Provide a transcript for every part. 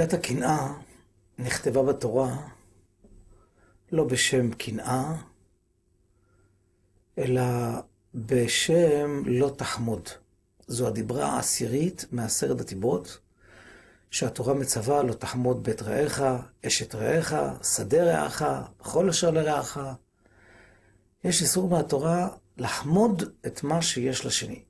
מידת הקנאה נכתבה בתורה לא בשם קנאה, אלא בשם לא תחמוד. זו הדיברה העשירית מעשרת הדיברות, שהתורה מצווה לא תחמוד בית רעך, אשת רעך, שדה רעך, בכל אשר לרעך. יש איסור מהתורה לחמוד את מה שיש לשני.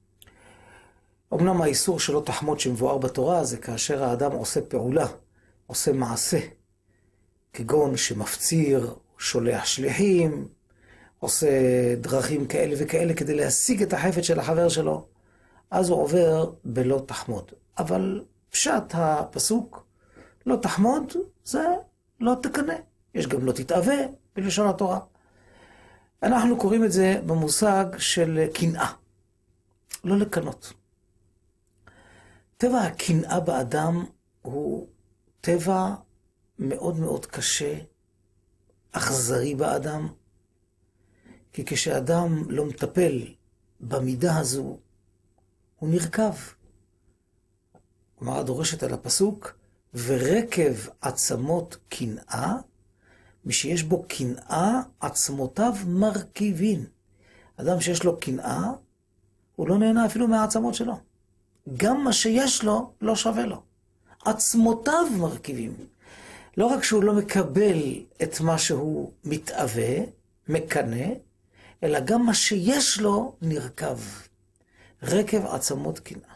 אמנם האיסור שלא תחמוד שמבואר בתורה זה כאשר האדם עושה פעולה, עושה מעשה, כגון שמפציר, שולח שליחים, עושה דרכים כאלה וכאלה כדי להשיג את החפץ של החבר שלו, אז הוא עובר בלא תחמוד. אבל פשט הפסוק, לא תחמוד, זה לא תקנא. יש גם לא תתאווה בלשון התורה. אנחנו קוראים את זה במושג של קנאה, לא לקנות. טבע הקנאה באדם הוא טבע מאוד מאוד קשה, אכזרי באדם, כי כשאדם לא מטפל במידה הזו, הוא נרכב. כלומר, דורשת על הפסוק, ורקב עצמות קנאה, מי שיש בו קנאה, עצמותיו מרכיבין. אדם שיש לו קנאה, הוא לא נהנה אפילו מהעצמות שלו. גם מה שיש לו, לא שווה לו. עצמותיו מרכיבים. לא רק שהוא לא מקבל את מה שהוא מתאווה, מקנא, אלא גם מה שיש לו נרכב. רקב עצמות קנאה.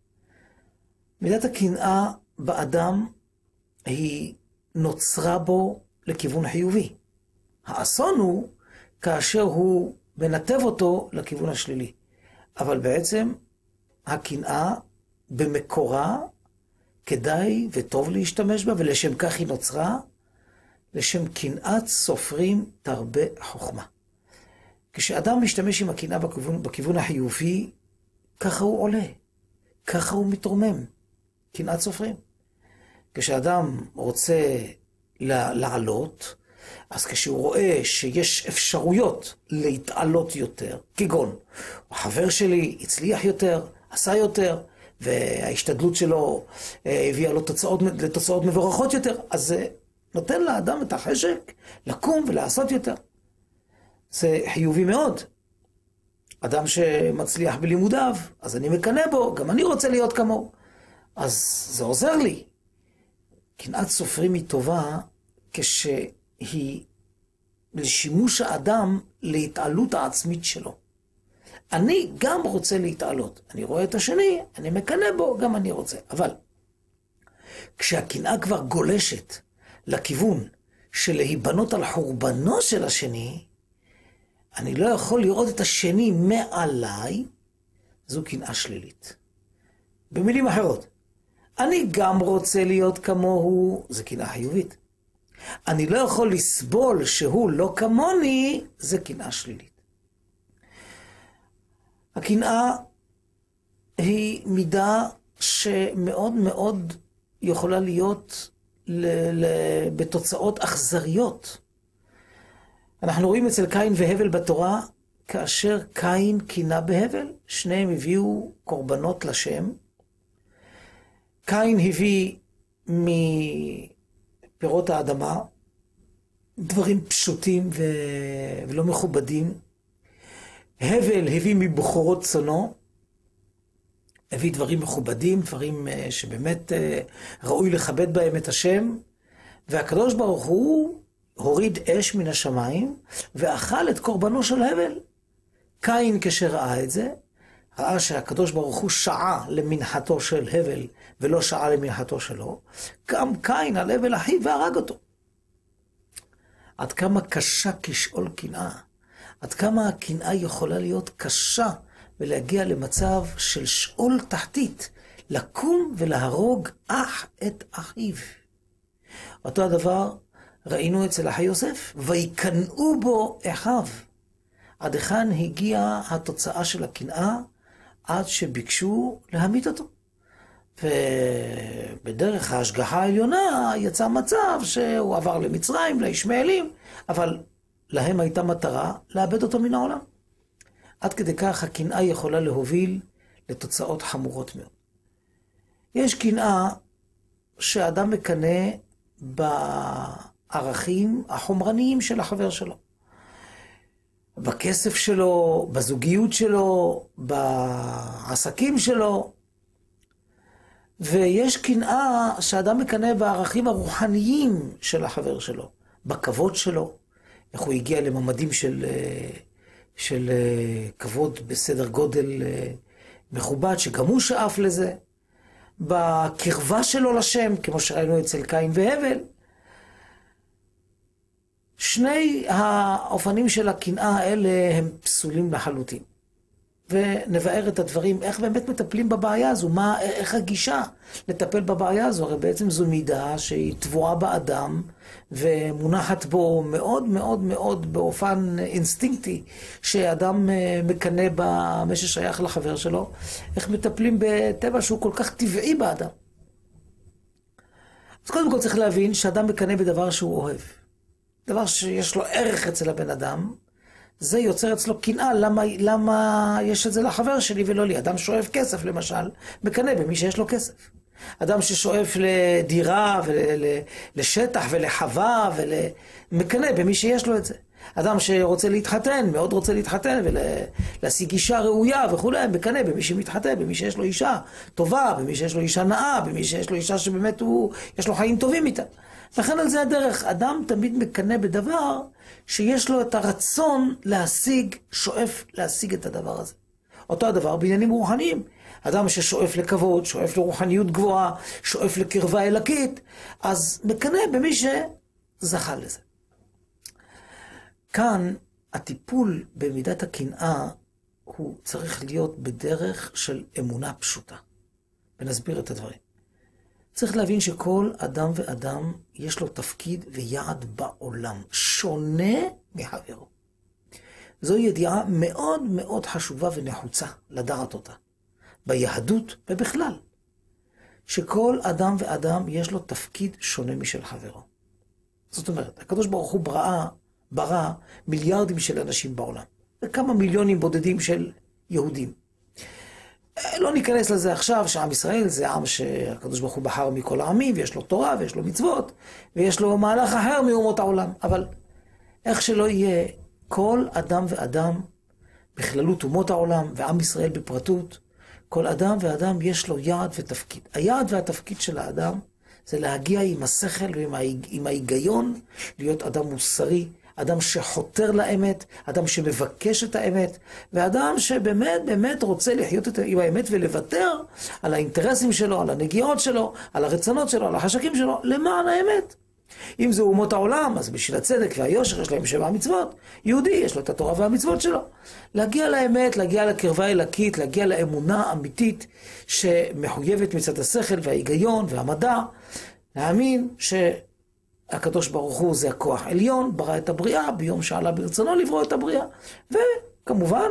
מידת הקנאה באדם היא נוצרה בו לכיוון חיובי. האסון הוא כאשר הוא מנתב אותו לכיוון השלילי. אבל בעצם הקנאה במקורה כדאי וטוב להשתמש בה, ולשם כך היא נוצרה, לשם קנאת סופרים תרבה חוכמה. כשאדם משתמש עם הקנאה בכיוון החיובי, ככה הוא עולה, ככה הוא מתרומם. קנאת סופרים. כשאדם רוצה לעלות, אז כשהוא רואה שיש אפשרויות להתעלות יותר, כגון, החבר שלי הצליח יותר, עשה יותר, וההשתדלות שלו הביאה לו לתוצאות מבורכות יותר, אז זה נותן לאדם את החשק לקום ולעשות יותר. זה חיובי מאוד. אדם שמצליח בלימודיו, אז אני מקנא בו, גם אני רוצה להיות כמוהו. אז זה עוזר לי. קנאת סופרים היא טובה כשהיא לשימוש האדם להתעלות העצמית שלו. אני גם רוצה להתעלות. אני רואה את השני, אני מקנא בו, גם אני רוצה. אבל כשהקנאה כבר גולשת לכיוון של להיבנות על חורבנו של השני, אני לא יכול לראות את השני מעליי, זו קנאה שלילית. במילים אחרות, אני גם רוצה להיות כמוהו, זה קנאה חיובית. אני לא יכול לסבול שהוא לא כמוני, זה קנאה שלילית. הקנאה היא מידה שמאוד מאוד יכולה להיות בתוצאות אכזריות. אנחנו רואים אצל קין והבל בתורה, כאשר קין קינה בהבל, שניהם הביאו קורבנות לשם. קין הביא מפירות האדמה דברים פשוטים ולא מכובדים. הבל הביא מבחורות צונו, הביא דברים מכובדים, דברים שבאמת ראוי לכבד בהם את השם, והקדוש ברוך הוא הוריד אש מן השמיים ואכל את קורבנו של הבל. קין כשראה את זה, ראה שהקדוש ברוך הוא שעה למנחתו של הבל ולא שעה למנחתו שלו, קם קין על הבל אחיו והרג אותו. עד כמה קשה כשאול קנאה, עד כמה הקנאה יכולה להיות קשה ולהגיע למצב של שאול תחתית, לקום ולהרוג אח את אחיו. אותו הדבר ראינו אצל אחי יוסף, ויקנאו בו אחיו. עד היכן הגיעה התוצאה של הקנאה? עד שביקשו להמית אותו. ובדרך ההשגחה העליונה יצא מצב שהוא עבר למצרים, לישמעאלים, אבל להם הייתה מטרה לאבד אותו מן העולם. עד כדי כך הקנאה יכולה להוביל לתוצאות חמורות מאוד. יש קנאה שאדם מקנא בערכים החומרניים של החבר שלו. בכסף שלו, בזוגיות שלו, בעסקים שלו. ויש קנאה שאדם מקנא בערכים הרוחניים של החבר שלו, בכבוד שלו, איך הוא הגיע לממדים של כבוד בסדר גודל מכובד, שגם הוא שאף לזה, בקרבה שלו לשם, כמו שראינו אצל קין והבל. שני האופנים של הקנאה האלה הם פסולים לחלוטין. ונבאר את הדברים, איך באמת מטפלים בבעיה הזו, איך הגישה לטפל בבעיה הזו. הרי בעצם זו מידה שהיא טבועה באדם, ומונחת בו מאוד מאוד מאוד באופן אינסטינקטי, שאדם מקנא במה ששייך לחבר שלו, איך מטפלים בטבע שהוא כל כך טבעי באדם. אז קודם כל צריך להבין שאדם מקנא בדבר שהוא אוהב. דבר שיש לו ערך אצל הבן אדם, זה יוצר אצלו קנאה, למה יש את זה לחבר שלי ולא לי? אדם שואף כסף למשל, מקנא במי שיש לו כסף. אדם ששואף לדירה ולשטח ולחווה מקנא במי שיש לו את זה. אדם שרוצה להתחתן, מאוד רוצה להתחתן ולהשיג אישה ראויה וכו', מקנא במי שמתחתן, במי שיש לו אישה טובה, במי שיש לו אישה נאה, במי שיש לו אישה שבאמת יש לו חיים טובים איתה. לכן על זה הדרך, אדם תמיד מקנא בדבר שיש לו את הרצון להשיג, שואף להשיג את הדבר הזה. אותו הדבר בעניינים רוחניים. אדם ששואף לכבוד, שואף לרוחניות גבוהה, שואף לקרבה אלוקית, אז מקנא במי שזכה לזה. כאן הטיפול במידת הקנאה הוא צריך להיות בדרך של אמונה פשוטה. ונסביר את הדברים. צריך להבין שכל אדם ואדם יש לו תפקיד ויעד בעולם, שונה מחברו. זו ידיעה מאוד מאוד חשובה ונחוצה לדעת אותה, ביהדות ובכלל. שכל אדם ואדם יש לו תפקיד שונה משל חברו. זאת אומרת, הקדוש ברוך הוא ברא מיליארדים של אנשים בעולם, וכמה מיליונים בודדים של יהודים. לא ניכנס לזה עכשיו, שעם ישראל זה עם שהקדוש ברוך הוא בחר מכל העמים, ויש לו תורה, ויש לו מצוות, ויש לו מהלך אחר מאומות העולם. אבל איך שלא יהיה, כל אדם ואדם, בכללות אומות העולם, ועם ישראל בפרטות, כל אדם ואדם יש לו יעד ותפקיד. היעד והתפקיד של האדם, זה להגיע עם השכל ועם ההיגיון, להיות אדם מוסרי, אדם שחותר לאמת, אדם שמבקש את האמת, ואדם שבאמת באמת רוצה לחיות עם האמת ולוותר על האינטרסים שלו, על הנגיעות שלו, על הרצונות שלו, על החשקים שלו, למען האמת. אם זה אומות העולם, אז בשביל הצדק והיושר יש להם 7 מצוות. יהודי יש לו את התורה והמצוות שלו. להגיע לאמת, להגיע לקרבה אלוקית, להגיע לאמונה אמיתית שמחויבת מצד השכל וההיגיון והמדע, להאמין הקדוש ברוך הוא זה הכוח עליון, ברא את הבריאה ביום שעלה ברצונו לברוא את הבריאה. וכמובן,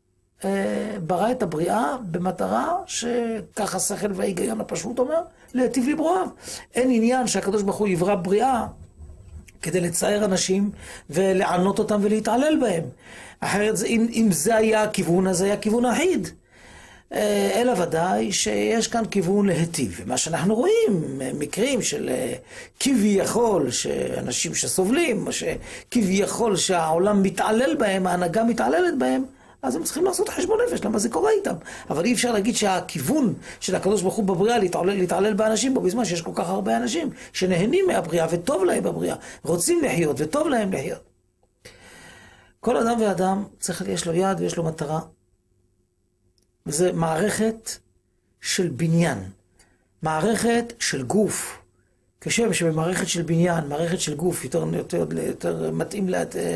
ברא את הבריאה במטרה שככה השכל וההיגיון הפשוט אומר, להיטיב לברואיו. אין עניין שהקדוש ברוך הוא יברא בריאה כדי לצייר אנשים ולענות אותם ולהתעלל בהם. אחרת, אם זה היה הכיוון, אז היה כיוון אחיד. אלא ודאי שיש כאן כיוון להיטיב. ומה שאנחנו רואים, מקרים של כביכול, שאנשים שסובלים, שכביכול שהעולם מתעלל בהם, ההנהגה מתעללת בהם, אז הם צריכים לעשות חשבון נפש, למה זה קורה איתם. אבל אי אפשר להגיד שהכיוון של הקדוש ברוך הוא בבריאה להתעלל באנשים בו, בזמן שיש כל כך הרבה אנשים שנהנים מהבריאה וטוב להם בבריאה, רוצים לחיות וטוב להם לחיות. כל אדם ואדם יש לו יעד ויש לו מטרה. וזה מערכת של בניין, מערכת של גוף. כשם שבמערכת של בניין, מערכת של גוף, יותר מתאים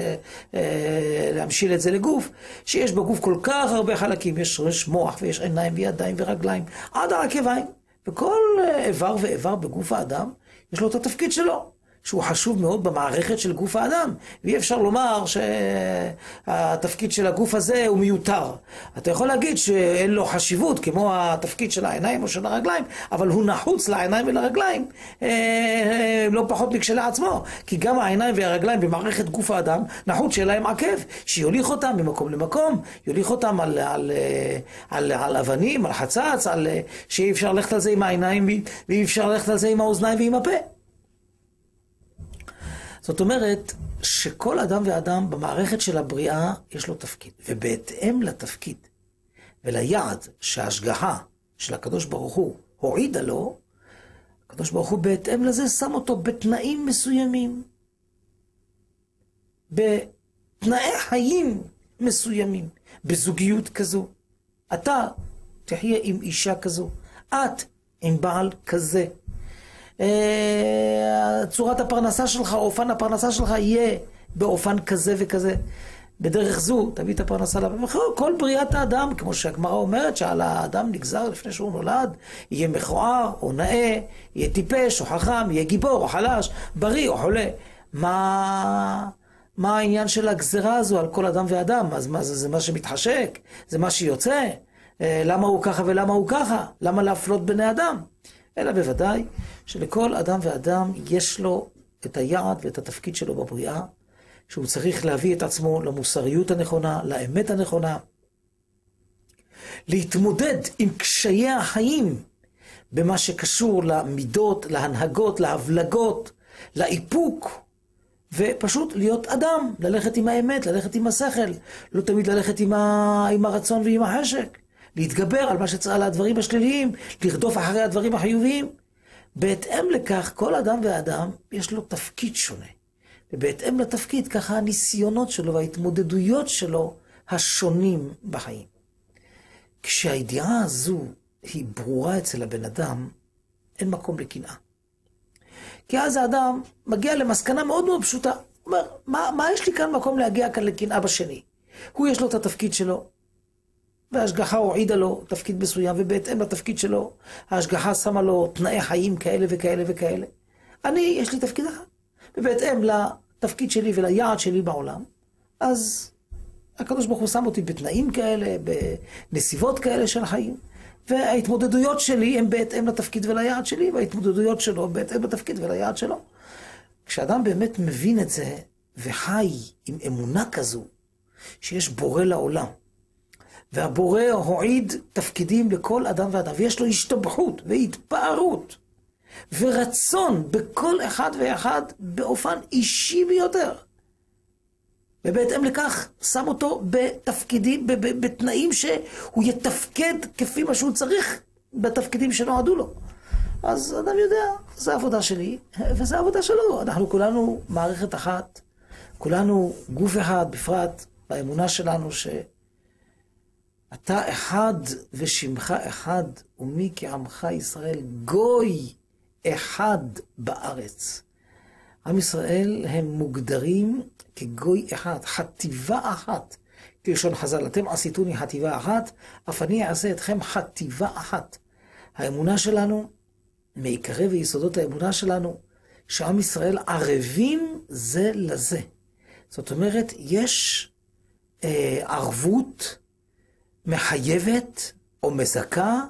להמשיל את זה לגוף, שיש בגוף כל כך הרבה חלקים, יש מוח ויש עיניים וידיים ורגליים, עד הרכביים. וכל איבר ואיבר בגוף האדם, יש לו את התפקיד שלו. שהוא חשוב מאוד במערכת של גוף האדם, ואי אפשר לומר שהתפקיד של הגוף הזה הוא מיותר. אתה יכול להגיד שאין לו חשיבות כמו התפקיד של העיניים או של הרגליים, אבל הוא נחוץ לעיניים ולרגליים לא פחות מכשלעצמו, כי גם העיניים והרגליים במערכת גוף האדם נחוץ שיהיה להם עקב, שיוליך אותם ממקום למקום, יוליך אותם על אבנים, על חצץ, שאי אפשר ללכת על זה עם העיניים ואי אפשר ללכת על זה עם האוזניים ועם הפה. זאת אומרת שכל אדם ואדם במערכת של הבריאה יש לו תפקיד, ובהתאם לתפקיד וליעד שההשגחה של הקדוש ברוך הוא הועידה לו, הקדוש ברוך הוא בהתאם לזה שם אותו בתנאים מסוימים, בתנאי חיים מסוימים, בזוגיות כזו. אתה תחיה עם אישה כזו, את עם בעל כזה. צורת הפרנסה שלך, אופן הפרנסה שלך יהיה באופן כזה וכזה. בדרך זו תביא את הפרנסה לבן. כל בריאת האדם, כמו שהגמרא אומרת, שעל האדם נגזר לפני שהוא נולד, יהיה מכוער או נאה, יהיה טיפש או חכם, יהיה גיבור או חלש, בריא או חולה. מה העניין של הגזרה הזו על כל אדם ואדם? אז מה זה מה שמתחשק? זה מה שיוצא? למה הוא ככה ולמה הוא ככה? למה להפלות בני אדם? אלא בוודאי שלכל אדם ואדם יש לו את היעד ואת התפקיד שלו בבריאה, שהוא צריך להביא את עצמו למוסריות הנכונה, לאמת הנכונה, להתמודד עם קשיי החיים במה שקשור למידות, להנהגות, להבלגות, לאיפוק, ופשוט להיות אדם, ללכת עם האמת, ללכת עם השכל, לא תמיד ללכת עם הרצון ועם החשק, להתגבר על הדברים השליליים, לרדוף אחרי הדברים החיוביים. בהתאם לכך, כל אדם ואדם יש לו תפקיד שונה. ובהתאם לתפקיד, ככה הניסיונות שלו וההתמודדויות שלו השונים בחיים. כשהידיעה הזו היא ברורה אצל הבן אדם, אין מקום לקנאה. כי אז האדם מגיע למסקנה מאוד מאוד פשוטה. הוא אומר, מה יש לי כאן מקום להגיע כאן לקנאה בשני? הוא יש לו את התפקיד שלו, וההשגחה הועידה לו תפקיד מסוים, ובהתאם לתפקיד שלו, ההשגחה שמה לו תנאי חיים כאלה וכאלה וכאלה. יש לי תפקיד אחד, ובהתאם לתפקיד שלי וליעד שלי בעולם, אז הקדוש ברוך הוא שם אותי בתנאים כאלה, בנסיבות כאלה של חיים, וההתמודדויות שלי הן בהתאם לתפקיד וליעד שלי, וההתמודדויות שלו בהתאם לתפקיד וליעד שלו. כשאדם באמת מבין את זה, וחי עם אמונה כזו, שיש בורא לעולם, והבורא הועיד תפקידים לכל אדם ואדם, ויש לו השתבחות והתפארות ורצון בכל אחד ואחד באופן אישי ביותר, ובהתאם לכך שם אותו בתפקידים, בתנאים שהוא יתפקד כפי מה שהוא צריך בתפקידים שנועדו לו. אז אדם יודע, זה העבודה שלי וזה העבודה שלו. אנחנו כולנו מערכת אחת, כולנו גוף אחד, בפרט באמונה שלנו אתה אחד ושמך אחד, ומי כעמך ישראל, גוי אחד בארץ. עם ישראל הם מוגדרים כגוי אחד, חטיבה אחת. כלשון חז"ל, אתם עשיתוני חטיבה אחת, אף אני אעשה אתכם חטיבה אחת. האמונה שלנו, מעיקרי ויסודות האמונה שלנו, שעם ישראל ערבים זה לזה. זאת אומרת, יש ערבות מחייבת או מזכה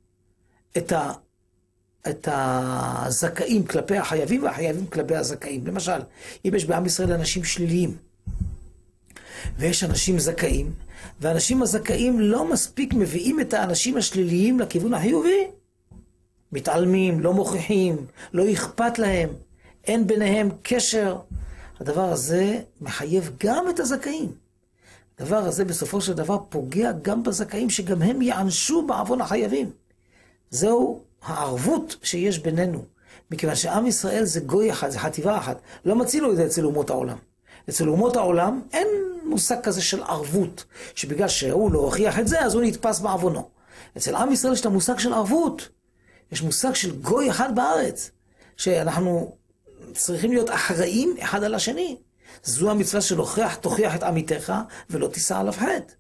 את הזכאים כלפי החייבים והחייבים כלפי הזכאים. למשל, אם יש בעם ישראל אנשים שליליים ויש אנשים זכאים, והאנשים הזכאים לא מספיק מביאים את האנשים השליליים לכיוון החיובי, מתעלמים, לא מוכיחים, לא אכפת להם, אין ביניהם קשר. הדבר הזה מחייב גם את הזכאים. הדבר הזה בסופו של דבר פוגע גם בזכאים, שגם הם יענשו בעוון החייבים. זהו הערבות שיש בינינו, מכיוון שעם ישראל זה גוי אחד, זה חטיבה אחת. לא מצינו את זה אצל אומות העולם. אצל אומות העולם אין מושג כזה של ערבות, שבגלל שהוא לא הוכיח את זה, אז הוא נתפס בעוונו. אצל עם ישראל יש את המושג של ערבות. יש מושג של גוי אחד בארץ, שאנחנו צריכים להיות אחראים אחד על השני. זו המצווה של תוכיח את עמיתך ולא תישא עליו חטא.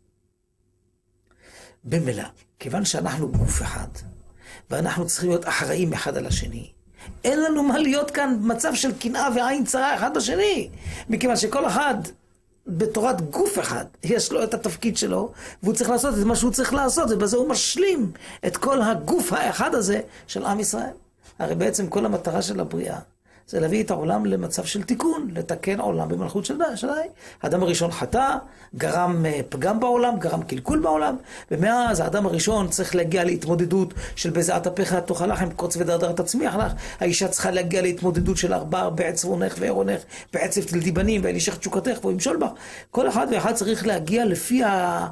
במילא, כיוון שאנחנו גוף אחד, ואנחנו צריכים להיות אחראים אחד על השני, אין לנו מה להיות כאן במצב של קנאה ועין צרה אחד בשני, מכיוון שכל אחד בתורת גוף אחד יש לו את התפקיד שלו, והוא צריך לעשות את מה שהוא צריך לעשות, ובזה הוא משלים את כל הגוף האחד הזה של עם ישראל. הרי בעצם כל המטרה של הבריאה זה להביא את העולם למצב של תיקון, לתקן עולם במלכות של די. האדם הראשון חטא, גרם פגם בעולם, גרם קלקול בעולם, ומאז האדם הראשון צריך להגיע להתמודדות של בזעת אפיך תאכל לחם, קוץ ודרדר תצמיח לך. האישה צריכה להגיע להתמודדות של 4 בעץ עונך וערונך, בעצב תלדי בנים, ואלישך תשוקתך והוא ימשול בך. כל אחד ואחד צריך להגיע לפי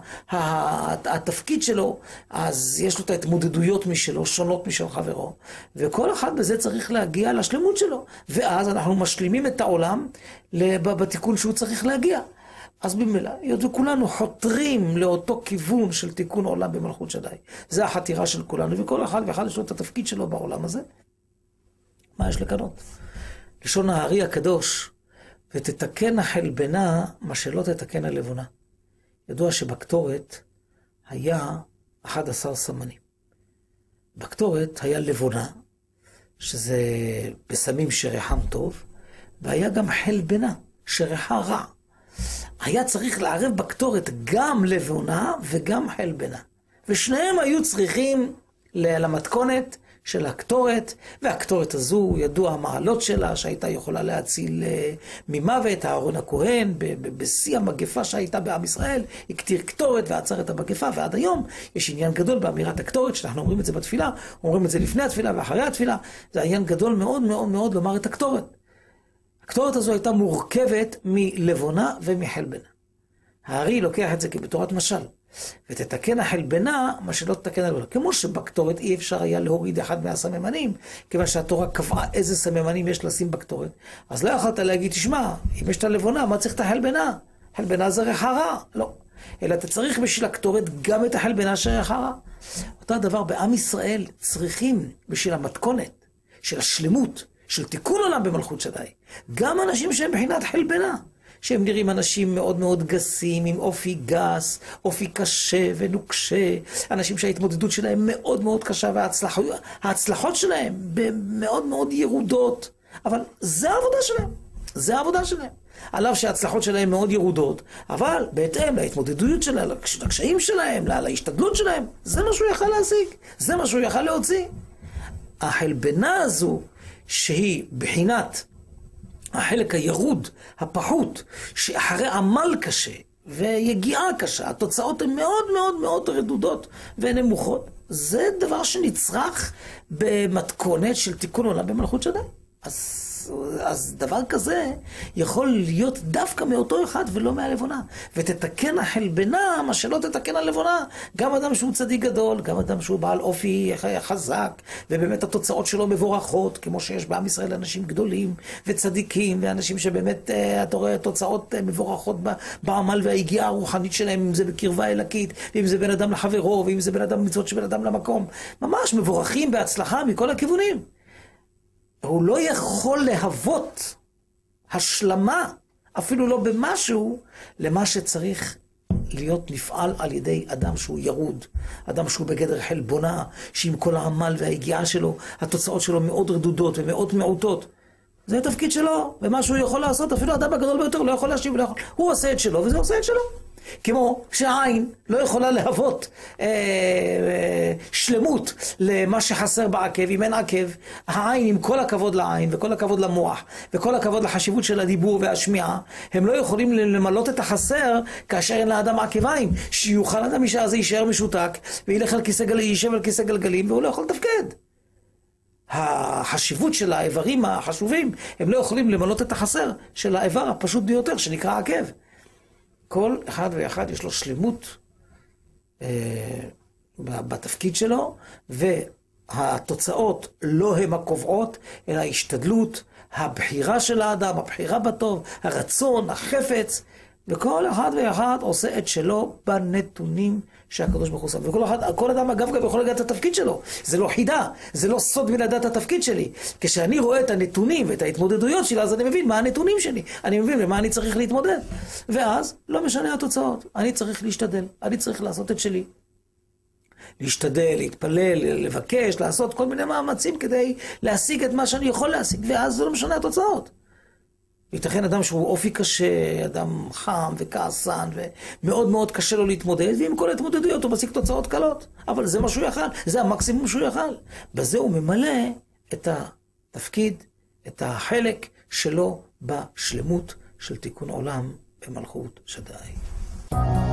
התפקיד שלו, אז יש לו את ההתמודדויות משלו, שונות משל חברו, וכל אחד בזה צריך להגיע לשלמות שלו. ואז אנחנו משלימים את העולם בתיקון שהוא צריך להגיע. אז במילא, וכולנו חותרים לאותו כיוון של תיקון עולם במלכות שדי. זה החתירה של כולנו, וכל אחד ואחד יש לו את התפקיד שלו בעולם הזה. מה יש לקנות? לשון הארי הקדוש, ותתקן החלבנה מה שלא תתקן הלבונה. ידוע שבקטורת היה 11 סמנים. בקטורת היה לבונה, שזה בסמים שריחם טוב, והיה גם חלבנה, שריחה רע. היה צריך לערב בקטורת גם לבונה וגם חלבנה. ושניהם היו צריכים למתכונת של הקטורת, והקטורת הזו ידוע המעלות שלה, שהייתה יכולה להציל ממוות. אהרון הכהן, בשיא המגפה שהייתה בעם ישראל, הקטיר קטורת ועצר את המגפה, ועד היום יש עניין גדול באמירת הקטורת, שאנחנו אומרים את זה בתפילה, אומרים את זה לפני התפילה ואחרי התפילה, זה עניין גדול מאוד מאוד מאוד לומר את הקטורת. הקטורת הזו הייתה מורכבת מלבונה ומחלבנה. הארי לוקח את זה כבתורת משל. ותתקן החלבנה מה שלא תתקן הלבונה. כמו שבקטורת אי אפשר היה להוריד אחד מהסממנים, כיוון שהתורה קבעה איזה סממנים יש לשים בקטורת, אז לא יכולת להגיד, תשמע, אם יש את הלבונה, מה צריך את החלבנה? חלבנה זה ריחה רע. לא. אלא אתה צריך בשביל הקטורת גם את החלבנה שריחה רע. אותו דבר בעם ישראל צריכים בשביל המתכונת של השלמות, של תיקון עולם במלכות שדי, גם אנשים שהם בחינת חלבנה. שהם נראים אנשים מאוד מאוד גסים, עם אופי גס, אופי קשה ונוקשה, אנשים שההתמודדות שלהם מאוד מאוד קשה, וההצלחות שלהם מאוד מאוד ירודות, אבל זה העבודה שלהם, זה העבודה שלהם. עליו שההצלחות שלהם מאוד ירודות, אבל בהתאם להתמודדות שלהם, לקשיים שלהם, להשתדלות שלהם, זה מה שהוא יכל להשיג, זה מה שהוא יכל להוציא. החלבנה הזו, שהיא בחינת החלק הירוד, הפחות, שאחרי עמל קשה ויגיעה קשה, התוצאות הן מאוד מאוד מאוד רדודות ונמוכות. זה דבר שנצרך במתכונת של תיקון עולם במלכות שדי. אז דבר כזה יכול להיות דווקא מאותו אחד ולא מהלבונה. ותתקן החלבנה מה שלא תתקן הלבונה. גם אדם שהוא צדיק גדול, גם אדם שהוא בעל אופי חזק, ובאמת התוצאות שלו מבורכות, כמו שיש בעם ישראל אנשים גדולים וצדיקים, ואנשים שבאמת אתה רואה תוצאות מבורכות בעמל וההגיעה הרוחנית שלהם, אם זה בקרבה אלוקית, ואם זה בין אדם לחברו, ואם זה בין אדם מצוות שבין אדם למקום. ממש מבורכים בהצלחה מכל הכיוונים. הוא לא יכול להוות השלמה, אפילו לא במשהו, למה שצריך להיות נפעל על ידי אדם שהוא ירוד, אדם שהוא בגדר חלבונה, שעם כל העמל וההגיעה שלו, התוצאות שלו מאוד רדודות ומאוד מעוטות. זה התפקיד שלו, ומה שהוא יכול לעשות, אפילו האדם הגדול ביותר לא יכול להשיב, הוא עושה את שלו, וזה עושה את שלו. כמו שהעין לא יכולה להוות שלמות למה שחסר בעקב. אם אין עקב, העין, עם כל הכבוד לעין וכל הכבוד למוח וכל הכבוד לחשיבות של הדיבור והשמיעה, הם לא יכולים למלות את החסר כאשר אין לאדם עקביים, שיוכל אדם משעה הזה יישאר משותק וילך על כיסא גלגלים, יישב על כיסא גלגלים והוא לא יכול לתפקד. החשיבות של האיברים החשובים, הם לא יכולים למלות את החסר של האיבר הפשוט ביותר שנקרא עקב. כל אחד ואחד יש לו שלמות בתפקיד שלו, והתוצאות לא הם הקובעות, אלא ההשתדלות, הבחירה של האדם, הבחירה בטוב, הרצון, החפץ, וכל אחד ואחד עושה את שלו בנתונים שהקדוש ברוך הוא שם. וכל אדם אגב גם יכול לדעת את התפקיד שלו. זה לא חידה, זה לא סוד מלדעת את התפקיד שלי. כשאני רואה את הנתונים ואת ההתמודדויות שלי, אז אני מבין מה הנתונים שלי. אני מבין למה אני צריך להתמודד. ואז לא משנה התוצאות. אני צריך להשתדל, אני צריך לעשות את שלי. להשתדל, להתפלל, לבקש, לעשות כל מיני מאמצים כדי להשיג את מה שאני יכול להשיג, ואז זה לא משנה התוצאות. ייתכן אדם שהוא אופי קשה, אדם חם וכעסן, ומאוד מאוד קשה לו להתמודד, ועם כל התמודדויות הוא משיג תוצאות קלות. אבל זה מה שהוא יכל, זה המקסימום שהוא יכל. בזה הוא ממלא את התפקיד, את החלק שלו בשלמות של תיקון עולם במלכות שדי.